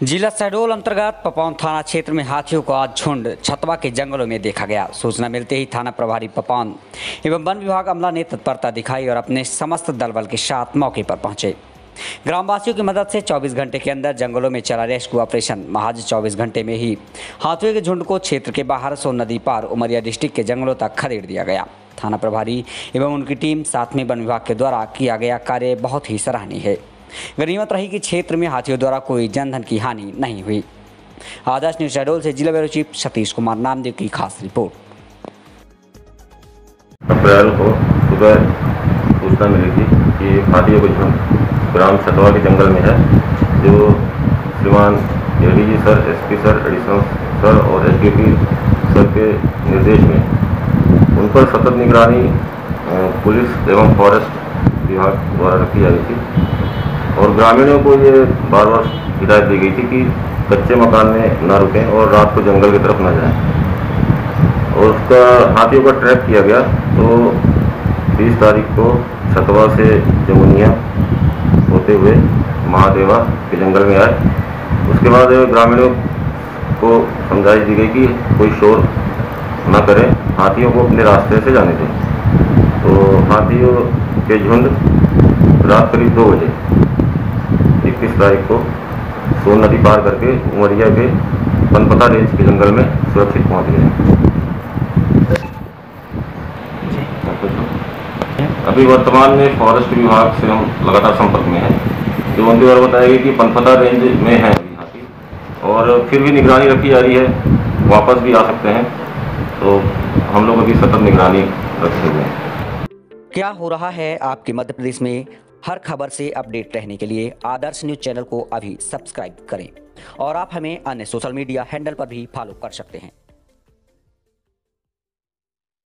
जिला शहडोल अंतर्गत पपौन थाना क्षेत्र में हाथियों का झुंड छतवा के जंगलों में देखा गया। सूचना मिलते ही थाना प्रभारी पपौन एवं वन विभाग अमला ने तत्परता दिखाई और अपने समस्त दल बल के साथ मौके पर पहुंचे। ग्रामवासियों की मदद से 24 घंटे के अंदर जंगलों में चला रेस्क्यू ऑपरेशन। महज 24 घंटे में ही हाथियों के झुंड को क्षेत्र के बाहर सोन नदी पार उमरिया डिस्ट्रिक्ट के जंगलों तक खदेड़ दिया गया। थाना प्रभारी एवं उनकी टीम साथ में वन विभाग के द्वारा किया गया कार्य बहुत ही सराहनीय है। गनीमत रही कि क्षेत्र में हाथियों द्वारा कोई जनधन की हानि नहीं हुई। आदर्श न्यूज शहडोल से जिला ब्यूरो चीफ सतीश कुमार नामदेव की खास रिपोर्ट। अप्रैल को सुबह सूचना मिली थी कि हाथियों का झुंड ग्राम छतवा के जंगल में है, जो श्रीमान ADG sir, SP sir, additional sir और एसडीपी सर के निर्देश में उन पर सतत निगरानी पुलिस एवं फॉरेस्ट विभाग द्वारा रखी जा रही थी और ग्रामीणों को ये बार बार हिदायत दी गई थी कि कच्चे मकान में न रुकें और रात को जंगल की तरफ न जाएं। और उसका हाथियों का ट्रैक किया गया तो 20 तारीख को छतवा से जमुनिया होते हुए महादेवा के जंगल में आए। उसके बाद ग्रामीणों को समझाइश दी गई कि कोई शोर न करें, हाथियों को अपने रास्ते से जाने दें। तो हाथियों के झुंड रात करीब 2 बजे 21 तारीख को सोन नदी पार करके उमरिया के पनपता रेंज के जंगल में सुरक्षित पहुंच गए। अभी वर्तमान में फॉरेस्ट विभाग से हम लगातार संपर्क में हैं, जो उनके द्वारा बताया कि पनपता रेंज में है अभी हाथी और फिर भी निगरानी रखी जा रही है, वापस भी आ सकते हैं। तो हम लोग अभी सतत निगरानी रखे हुए हैं। क्या हो रहा है आपके मध्य प्रदेश में, हर खबर से अपडेट रहने के लिए आदर्श न्यूज चैनल को अभी सब्सक्राइब करें और आप हमें अन्य सोशल मीडिया हैंडल पर भी फॉलो कर सकते हैं।